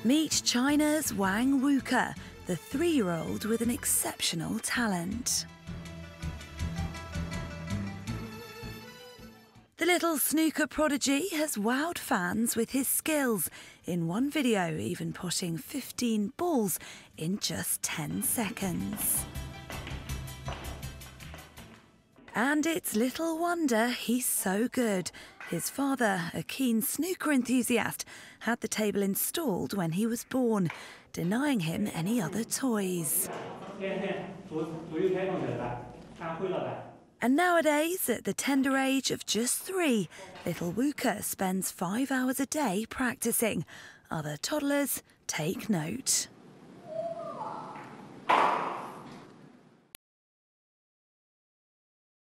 Meet China's Wang Wuke, the 3-year-old with an exceptional talent. The little snooker prodigy has wowed fans with his skills, in one video even putting 15 balls in just 10 seconds. And it's little wonder he's so good. His father, a keen snooker enthusiast, had the table installed when he was born, denying him any other toys. And nowadays, at the tender age of just 3, little Wuke spends 5 hours a day practicing. Other toddlers take note.